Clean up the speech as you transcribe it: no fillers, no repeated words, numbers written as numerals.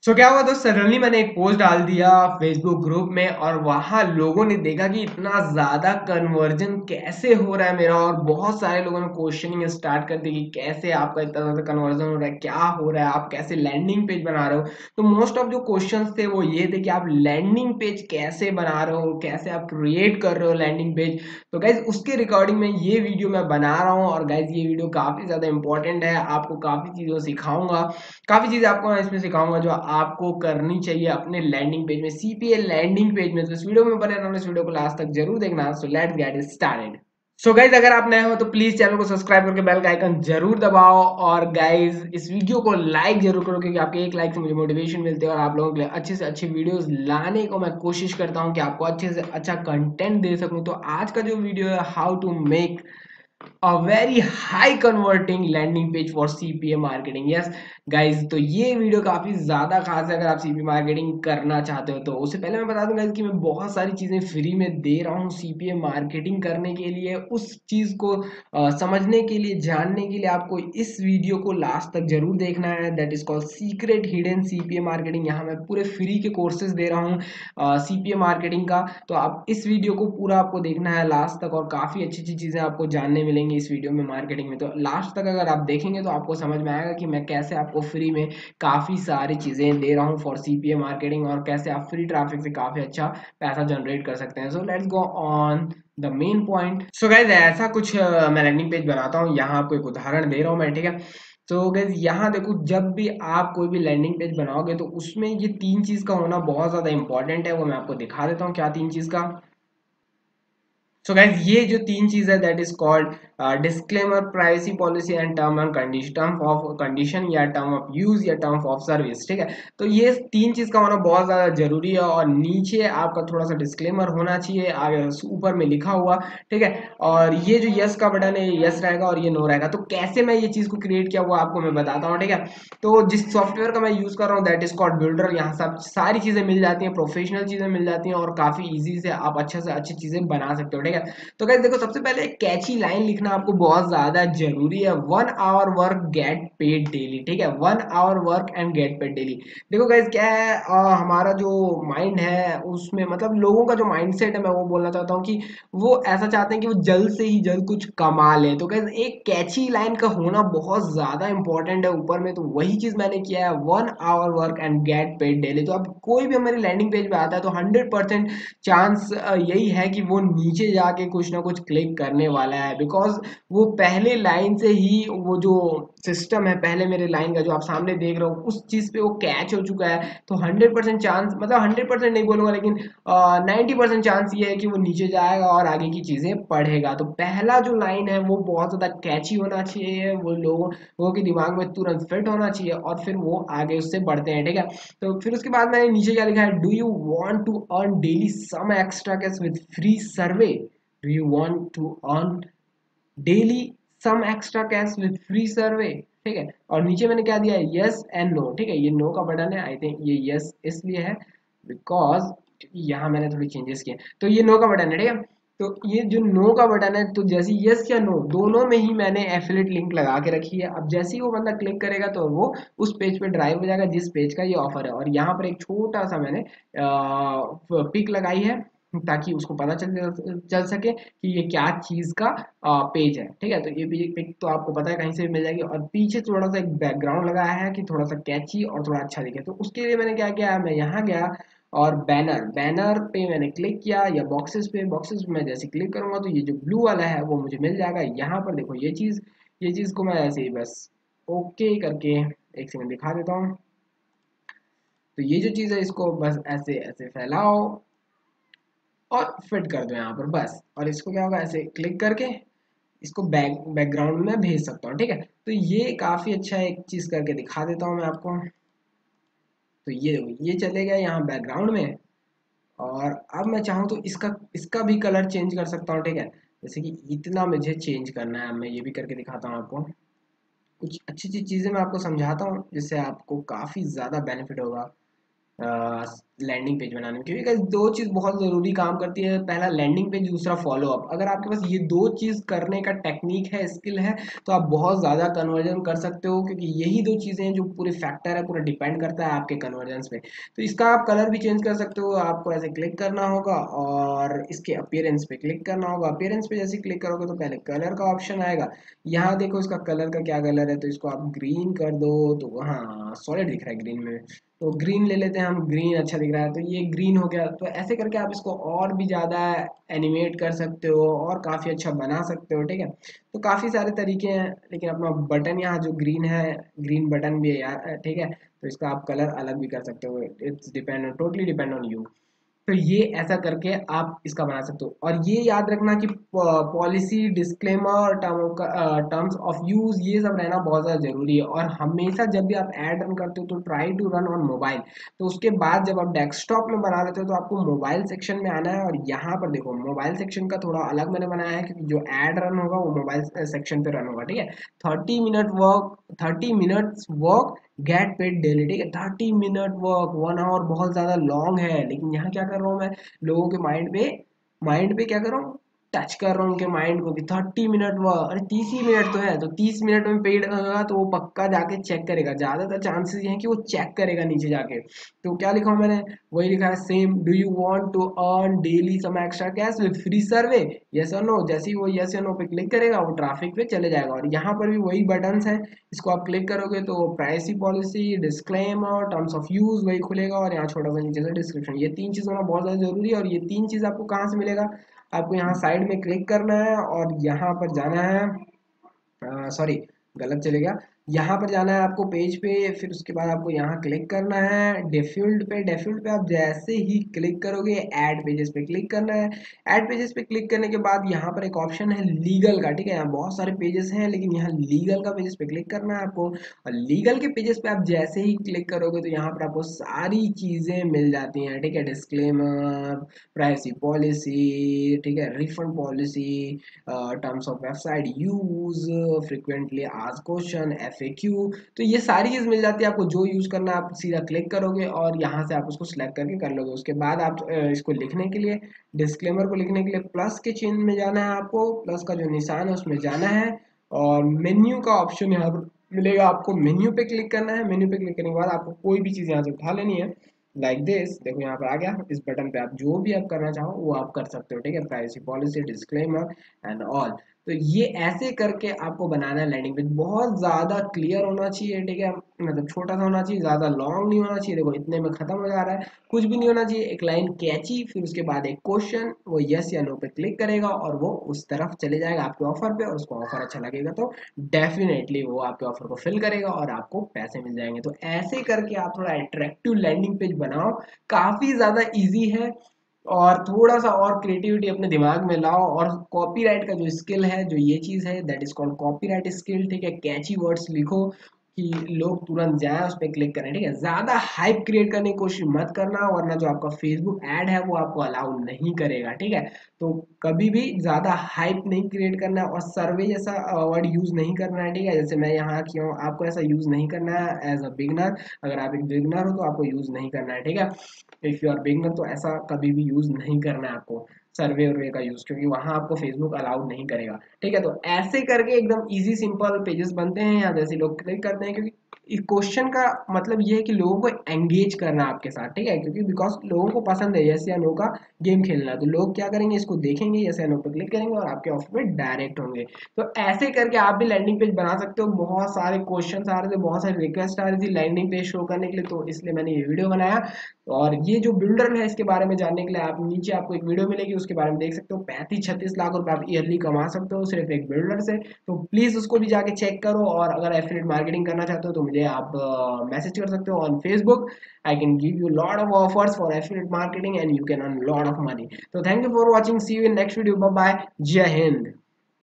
क्या हुआ दोस्त, सडनली मैंने एक पोस्ट डाल दिया फेसबुक ग्रुप में और वहां लोगों ने देखा कि इतना ज्यादा कन्वर्जन कैसे हो रहा है मेरा। और बहुत सारे लोगों ने क्वेश्चनिंग स्टार्ट कर दी कि कैसे आपका इतना ज्यादा कन्वर्जन हो रहा है, क्या हो रहा है, आप कैसे लैंडिंग पेज बना रहे हो। तो मोस्ट ऑफ जो क्वेश्चंस थे वो ये थे कि आप लैंडिंग पेज कैसे बना रहे हो, कैसे आप क्रिएट कर रहे हो लैंडिंग पेज। तो गाइज उसके रिकॉर्डिंग में ये वीडियो मैं बना रहा हूँ और गाइज ये वीडियो काफी ज्यादा इंपॉर्टेंट है, आपको काफी चीजों सिखाऊंगा। काफी चीजें आपको मैं इसमें सिखाऊंगा जो आपको करनी चाहिए अपने लैंडिंग पेज में, सीपीए लैंडिंग पेज में। तो इस वीडियो में बने रहना, इस वीडियो को लास्ट तक जरूर देखना। So let's get started. So guys अगर आप नए हो तो प्लीज चैनल को सब्सक्राइब करके बेल का आइकन जरूर दबाओ। और गाइज इस वीडियो को लाइक जरूर करो, क्योंकि आपके एक लाइक से मुझे मोटिवेशन मिलती है और आप लोगों के लिए अच्छे से अच्छी वीडियोस लाने को मैं कोशिश करता हूँ कि आपको अच्छे से अच्छा कंटेंट दे सकूं। तो आज का जो वीडियो है, how to make a very high converting landing page for CPA marketing। yes guys, तो ये वीडियो काफी ज्यादा खास है अगर आप सीपीए मार्केटिंग करना चाहते हो। तो उससे पहले मैं बता दूं guys कि मैं बहुत सारी चीजें फ्री में दे रहा हूँ सीपीए मार्केटिंग करने के लिए। उस चीज को समझने के लिए, जानने के लिए आपको इस वीडियो को लास्ट तक जरूर देखना है। That is called secret hidden CPA marketing. यहाँ मैं पूरे फ्री के कोर्सेज दे रहा हूँ सीपीए मार्केटिंग का। तो आप इस वीडियो को पूरा आपको देखना है लास्ट तक, और काफी अच्छी अच्छी चीजें आपको जानने मिलेंगी इस वीडियो में मार्केटिंग में। तो लास्ट तक अगर आप देखेंगे तो आपको समझ में आएगा कि मैं कैसे आपको फ्री में काफी सारी चीजें दे रहा हूँ फॉर सीपीए मार्केटिंग, और कैसे आप फ्री ट्रैफिक से काफी अच्छा पैसा जनरेट कर सकते हैं। So let's go on the main point. So guys ऐसा कुछ मैं लैंडिंग पेज बनाता हूँ। यहाँ आपको एक उदाहरण दे रहा हूँ मैं, ठीक है। तो गाइज यहाँ देखो, जब भी आप कोई भी लैंडिंग पेज बनाओगे तो उसमें ये तीन चीज का होना बहुत ज्यादा इंपॉर्टेंट है। वो मैं आपको दिखा देता हूँ क्या तीन चीज का। सो गाइज ये जो तीन चीज है, that is called disclaimer, privacy policy and term and condition, term of condition या टर्म ऑफ यूज या टर्म ऑफ सर्विस, ठीक है। तो ये तीन चीज का होना बहुत ज्यादा जरूरी है। और नीचे आपका थोड़ा सा डिस्क्लेमर होना चाहिए, आगे ऊपर में लिखा हुआ, ठीक है। और ये जो यस का बटन है, यस रहेगा और ये नो रहेगा। तो कैसे मैं ये चीज को क्रिएट किया हुआ आपको मैं बताता हूँ, ठीक है। तो जिस सॉफ्टवेयर का मैं यूज कर रहा हूँ दैट इज कॉल्ड बिल्डर। यहाँ सब सारी चीजें मिल जाती हैं, प्रोफेशनल चीजें मिल जाती हैं, और काफी इजी से आप अच्छे से अच्छी चीजें बना सकते हो, ठीक है। तो गाइस देखो, सबसे पहले एक कैची लाइन लिखना आपको बहुत ज्यादा जरूरी है। 1 hour work get paid daily, ठीक है। 1 hour work and get paid daily. देखो गाइस क्या है, हमारा जो माइंड है उसमें, मतलब लोगों का जो माइंडसेट है, मैं वो बोलना चाहता हूँ कि वो ऐसा चाहते हैं कि वो जल्द से ही जल्द कुछ कमा ले। तो गाइस एक कैची लाइन का होना बहुत ज्यादा इंपॉर्टेंट है ऊपर में। तो वही चीज मैंने किया है, 1 hour work and get paid daily. तो अब कोई भी हमारी लैंडिंग पेज पे आता है तो 100% चांस यही है कि वो नीचे जाके कुछ ना कुछ क्लिक करने वाला है, बिकॉज वो पहले लाइन से ही वो जो सिस्टम है, पहले मेरे लाइन का जो आप सामने देख रहे हो, उस चीज पे वो कैच हो चुका है। तो 100% चांस, मतलब 100% नहीं बोलूंगा, लेकिन 90% चांस ये है कि वो नीचे जाएगा और आगे की चीजें पढ़ेगा। तो पहला जो लाइन है वो बहुत ज्यादा कैची होना चाहिए, वो लोगों के दिमाग में तुरंत फिट होना चाहिए, और फिर वो आगे उससे बढ़ते हैं, ठीक है। तो फिर उसके बाद मैंने नीचे क्या लिखा है, do you want to earn daily some extra cash with free survey. Do you want to earn daily some extra cash with free survey, ठीक है। और नीचे मैंने क्या दिया है, यस एंड नो, ठीक है। ये नो का बटन है, आई थिंक ये यस इसलिए है बिकॉज यहाँ मैंने थोड़ी चेंजेस किए। तो ये नो का बटन है, ठीक है। तो ये जो नो का बटन है, तो जैसे यस या नो दोनों में ही मैंने एफिलिएट लिंक लगा के रखी है। अब जैसे ही वो बंदा क्लिक करेगा तो वो उस पेज पे ड्राइव हो जाएगा जिस पेज का ये ऑफर है। और यहाँ पर एक छोटा सा मैंने पिक लगाई है ताकि उसको पता चल सके कि ये क्या चीज का पेज है, ठीक है। तो ये पिक तो आपको पता है कहीं से भी मिल जाएगी। और पीछे थोड़ा सा एक बैकग्राउंड लगाया है कि थोड़ा सा कैची और थोड़ा अच्छा दिखे। तो उसके लिए मैंने क्या किया, मैं यहाँ गया और बैनर बैनर पे मैंने क्लिक किया, या बॉक्सेस पे मैं जैसे क्लिक करूंगा तो ये जो ब्लू वाला है वो मुझे मिल जाएगा। यहाँ पर देखो ये चीज को मैं ऐसे ही बस ओके करके एक सेकंड दिखा देता हूँ। तो ये जो चीज है इसको बस ऐसे ऐसे फैलाओ और फिट कर दो यहाँ पर बस। और इसको क्या होगा, ऐसे क्लिक करके इसको बैकग्राउंड में भेज सकता हूँ, ठीक है। तो ये काफी अच्छा एक चीज करके दिखा देता हूँ मैं आपको। तो ये चले गया यहाँ बैकग्राउंड में। और अब मैं चाहूँ तो इसका इसका भी कलर चेंज कर सकता हूँ, ठीक है। जैसे कि इतना मुझे चेंज करना है, मैं ये भी करके दिखाता हूँ आपको। कुछ अच्छी अच्छी चीजें मैं आपको समझाता हूँ जिससे आपको काफी ज्यादा बेनिफिट होगा। लैंडिंग पेज बनाने में, क्योंकि guys दो चीज़ बहुत ज़रूरी काम करती है। पहला लैंडिंग पेज, दूसरा फॉलो अप। अगर आपके पास ये दो चीज़ करने का टेक्निक है, स्किल है, तो आप बहुत ज़्यादा कन्वर्जन कर सकते हो, क्योंकि यही दो चीज़ें हैं जो पूरे फैक्टर है, पूरा डिपेंड करता है आपके कन्वर्जन पे। तो इसका आप कलर भी चेंज कर सकते हो। आपको ऐसे क्लिक करना होगा और इसके अपीयरेंस पे क्लिक करना होगा। अपीयरेंस पे जैसे क्लिक करोगे तो पहले कलर का ऑप्शन आएगा। यहाँ देखो इसका कलर का क्या कलर है, तो इसको आप ग्रीन कर दो। तो हाँ, सॉलिड दिख रहा है ग्रीन में, तो ग्रीन ले लेते हैं हम। ग्रीन अच्छा दिख रहा है, तो ये ग्रीन हो गया। तो ऐसे करके आप इसको और भी ज़्यादा एनिमेट कर सकते हो और काफ़ी अच्छा बना सकते हो, ठीक है। तो काफ़ी सारे तरीके हैं, लेकिन अपना बटन यहाँ जो ग्रीन है, ग्रीन बटन भी है यार, ठीक है। तो इसका आप कलर अलग भी कर सकते हो। It's depend, totally depend on you. तो ये ऐसा करके आप इसका बना सकते हो। और ये याद रखना कि policy, disclaimer, terms of use, ये सब रहना बहुत ज़्यादा जरूरी है। और हमेशा जब भी आप ऐड रन करते हो तो try to run on mobile. तो उसके बाद जब आप डेस्कटॉप में बना लेते हो तो आपको मोबाइल सेक्शन में आना है, और यहाँ पर देखो मोबाइल सेक्शन का थोड़ा अलग मैंने बनाया है, क्योंकि जो ऐड रन होगा वो मोबाइल सेक्शन पे रन होगा, ठीक है। 30 minute work get paid daily, ठीक है। 30 मिनट वर्क, 1 आवर बहुत ज्यादा लॉन्ग है, लेकिन यहाँ क्या कर रहा हूँ मैं, लोगों के माइंड पे क्या कर रहा हूँ, टच कर रहा हूँ उनके माइंड को कि 30 मिनट वर्क, अरे 30 ही मिनट तो है, तो 30 मिनट में पेड होगा तो वो पक्का जाके चेक करेगा। ज्यादातर चांसेस ये हैं कि वो चेक करेगा नीचे जाके। तो क्या लिखा हूँ मैंने, वही लिखा है same, do you want to earn daily some extra cash with free survey, yes और नो। जैसे ही वो यस या नो पे क्लिक करेगा वो ट्रैफिक पे चले जाएगा। और यहाँ पर भी वही बटन्स हैं, इसको आप क्लिक करोगे तो privacy policy, disclaimer, terms of use वही खुलेगा, और यहाँ छोटा सा नीचे से डिस्क्रिप्शन। ये तीन चीज़ होना बहुत ज़्यादा जरूरी है। और ये तीन चीज़ आपको कहाँ से मिलेगा, आपको यहाँ साइड में क्लिक करना है और यहाँ पर जाना है, सॉरी गलत चले गया। यहाँ पर जाना है आपको पेज पे, फिर उसके बाद आपको यहाँ क्लिक करना है डिफॉल्ट पे आप जैसे ही क्लिक करोगे ऐड पेजेस पे क्लिक करना है। ऐड पेजेस पे क्लिक करने के बाद यहाँ पर एक ऑप्शन है लीगल का, ठीक है। यहाँ बहुत सारे पेजेस हैं, लेकिन यहाँ लीगल का पेजेस पे क्लिक करना है आपको। और लीगल के पेजेस पे आप जैसे ही क्लिक करोगे तो यहाँ पर आपको सारी चीज़ें मिल जाती हैं, ठीक है। डिस्क्लेमर, प्राइवेसी पॉलिसी, ठीक है, refund policy, terms of website use, frequently asked question, FAQ. तो ये सारी चीज़ मिल जाती है आपको। जो यूज़ करना है आप सीधा क्लिक करोगे और यहाँ से आप उसको सिलेक्ट करके कर लोगे। उसके बाद आप इसको लिखने के लिए, डिस्क्लेमर को लिखने के लिए प्लस के चिन्ह में जाना है आपको, प्लस का जो निशान है उसमें जाना है, और मेन्यू का ऑप्शन यहाँ पर मिलेगा आपको। मेन्यू पे क्लिक करना है। मेन्यू पे क्लिक करने के बाद आपको कोई भी चीज़ यहाँ से उठा लेनी है, लाइक दिस। देखो यहाँ पर आ गया। इस बटन पे आप जो भी आप करना चाहो वो आप कर सकते हो, ठीक है। Privacy policy, disclaimer and all. तो ये ऐसे करके आपको बनाना है लैंडिंग पेज। बहुत ज़्यादा क्लियर होना चाहिए, ठीक है। मतलब छोटा सा होना चाहिए, ज़्यादा लॉन्ग नहीं होना चाहिए। देखो इतने में ख़त्म हो जा रहा है, कुछ भी नहीं होना चाहिए। एक लाइन कैची, फिर उसके बाद एक क्वेश्चन, वो यस या नो पे क्लिक करेगा और वो उस तरफ चले जाएगा आपके ऑफर पे, और उसको ऑफर अच्छा लगेगा तो डेफिनेटली वो आपके ऑफर को फिल करेगा और आपको पैसे मिल जाएंगे। तो ऐसे करके आप थोड़ा अट्रैक्टिव लैंडिंग पेज बनाओ। काफ़ी ज़्यादा इजी है, और थोड़ा सा और क्रिएटिविटी अपने दिमाग में लाओ। और कॉपीराइट का जो स्किल है, जो ये चीज़ है, that is called copyright skill, ठीक है। कैची वर्ड्स लिखो कि लोग तुरंत जाएं उस पर क्लिक करें, ठीक है। ज़्यादा हाइप क्रिएट करने की कोशिश मत करना, वरना जो आपका फेसबुक ऐड है वो आपको अलाउ नहीं करेगा, ठीक है। तो कभी भी ज़्यादा हाइप नहीं क्रिएट करना है, और सर्वे जैसा वर्ड यूज़ नहीं करना है, ठीक है। जैसे मैं यहाँ किया हूँ, आपको ऐसा यूज़ नहीं करना है एज अ बिगनर। अगर आप एक बिगनर हो तो आपको यूज़ नहीं करना है, ठीक है। इफ़ यू आर बिगनर तो ऐसा कभी भी यूज़ नहीं करना है आपको, सर्वे वर्वे का यूज़, क्योंकि वहाँ आपको फेसबुक अलाउड नहीं करेगा, ठीक है। तो ऐसे करके एकदम इजी सिंपल पेजेस बनते हैं, यहाँ जैसे लोग क्लिक करते हैं, क्योंकि क्वेश्चन का मतलब ये है कि लोगों को एंगेज करना आपके साथ, ठीक है। क्योंकि बिकॉज लोगों को पसंद है यस या नो का गेम खेलना, तो लोग क्या करेंगे, इसको देखेंगे, यस या नो पे क्लिक करेंगे और आपके ऑफर में डायरेक्ट होंगे। तो ऐसे करके आप भी लैंडिंग पेज बना सकते हो। बहुत सारे क्वेश्चन आ रहे थे, बहुत सारी रिक्वेस्ट आ रही थी लैंडिंग पेज शो करने के लिए, तो इसलिए मैंने ये वीडियो बनाया। और ये जो बिल्डर है इसके बारे में जानने के लिए आप नीचे आपको एक वीडियो मिलेगी, उसके बारे में देख सकते हो। 35-36 लाख रुपए आप ईयरली कमा सकते हो सिर्फ एक बिल्डर से। तो प्लीज़ उसको भी जाके चेक करो। और अगर एफिलिएट मार्केटिंग करना चाहते हो तो मुझे आप मैसेज कर सकते हो on Facebook. I can give you lot of offers for affiliate marketing and you can earn lot of money. तो thank you for watching, see you in next video, bye bye, Jai Hind.